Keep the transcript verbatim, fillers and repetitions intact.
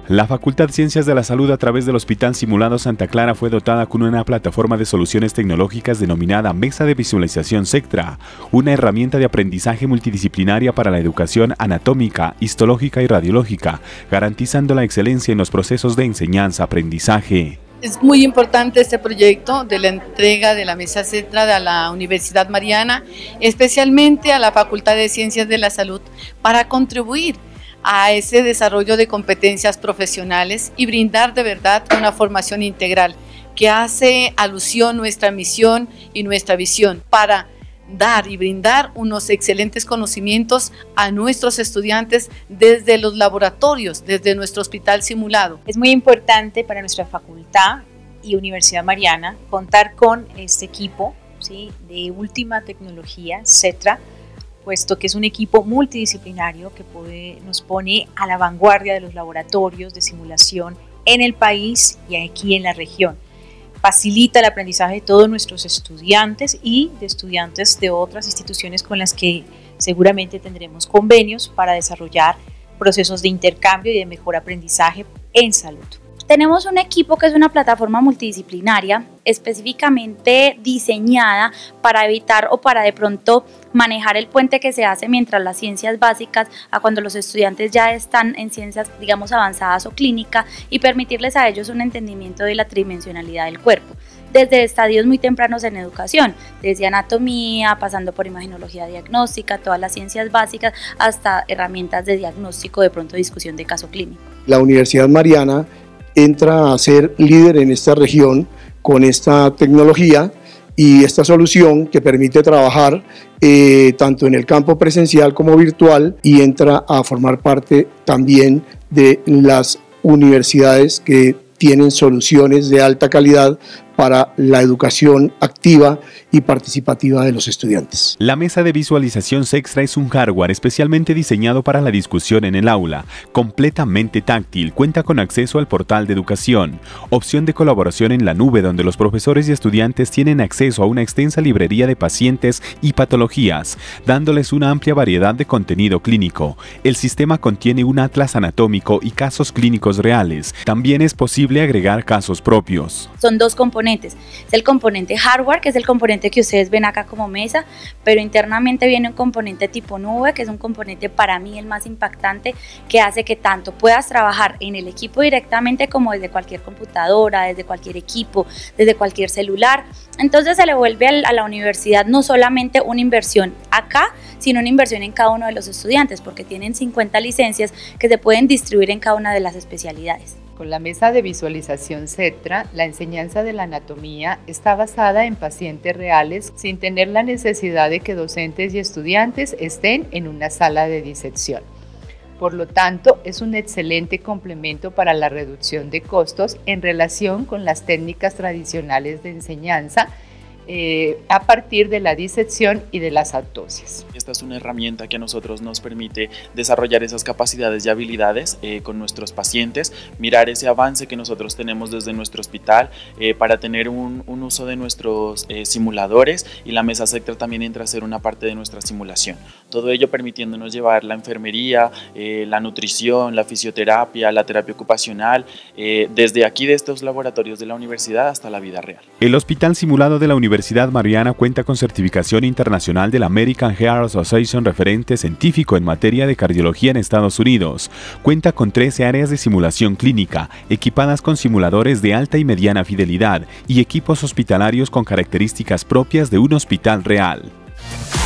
La Facultad de Ciencias de la Salud a través del Hospital Simulado Santa Clara fue dotada con una plataforma de soluciones tecnológicas denominada Mesa de Visualización Sectra, una herramienta de aprendizaje multidisciplinaria para la educación anatómica, histológica y radiológica, garantizando la excelencia en los procesos de enseñanza-aprendizaje. Es muy importante este proyecto de la entrega de la Mesa Sectra a la Universidad Mariana, especialmente a la Facultad de Ciencias de la Salud, para contribuir a ese desarrollo de competencias profesionales y brindar de verdad una formación integral que hace alusión a nuestra misión y nuestra visión para dar y brindar unos excelentes conocimientos a nuestros estudiantes desde los laboratorios, desde nuestro hospital simulado. Es muy importante para nuestra facultad y Universidad Mariana contar con este equipo, ¿sí?, de última tecnología, Sectra, puesto que es un equipo multidisciplinario que puede, nos pone a la vanguardia de los laboratorios de simulación en el país y aquí en la región. Facilita el aprendizaje de todos nuestros estudiantes y de estudiantes de otras instituciones con las que seguramente tendremos convenios para desarrollar procesos de intercambio y de mejor aprendizaje en salud. Tenemos un equipo que es una plataforma multidisciplinaria específicamente diseñada para evitar o para de pronto manejar el puente que se hace mientras las ciencias básicas a cuando los estudiantes ya están en ciencias, digamos, avanzadas o clínica, y permitirles a ellos un entendimiento de la tridimensionalidad del cuerpo desde estadios muy tempranos en educación, desde anatomía, pasando por imagenología diagnóstica, todas las ciencias básicas, hasta herramientas de diagnóstico, de pronto discusión de caso clínico. La Universidad Mariana entra a ser líder en esta región con esta tecnología y esta solución que permite trabajar eh, tanto en el campo presencial como virtual, y entra a formar parte también de las universidades que tienen soluciones de alta calidad para la educación activa y participativa de los estudiantes. La mesa de visualización Sectra es un hardware especialmente diseñado para la discusión en el aula, completamente táctil, cuenta con acceso al portal de educación, opción de colaboración en la nube donde los profesores y estudiantes tienen acceso a una extensa librería de pacientes y patologías, dándoles una amplia variedad de contenido clínico. El sistema contiene un atlas anatómico y casos clínicos reales. También es posible agregar casos propios. Son dos componentes. Es el componente hardware, que es el componente que ustedes ven acá como mesa, pero internamente viene un componente tipo nube, que es un componente para mí el más impactante, que hace que tanto puedas trabajar en el equipo directamente como desde cualquier computadora, desde cualquier equipo, desde cualquier celular. Entonces se le vuelve a la universidad no solamente una inversión acá, sino una inversión en cada uno de los estudiantes, porque tienen cincuenta licencias que se pueden distribuir en cada una de las especialidades. Con la mesa de visualización Sectra, la enseñanza de la anatomía está basada en pacientes reales sin tener la necesidad de que docentes y estudiantes estén en una sala de disección. Por lo tanto, es un excelente complemento para la reducción de costos en relación con las técnicas tradicionales de enseñanza Eh, a partir de la disección y de las autopsias. Esta es una herramienta que a nosotros nos permite desarrollar esas capacidades y habilidades eh, con nuestros pacientes, mirar ese avance que nosotros tenemos desde nuestro hospital eh, para tener un, un uso de nuestros eh, simuladores, y la mesa Sectra también entra a ser una parte de nuestra simulación. Todo ello permitiéndonos llevar la enfermería, eh, la nutrición, la fisioterapia, la terapia ocupacional, eh, desde aquí de estos laboratorios de la universidad hasta la vida real. El Hospital Simulado de la Universidad Universidad Mariana cuenta con certificación internacional de la American Heart Association, referente científico en materia de cardiología en Estados Unidos. Cuenta con trece áreas de simulación clínica, equipadas con simuladores de alta y mediana fidelidad y equipos hospitalarios con características propias de un hospital real.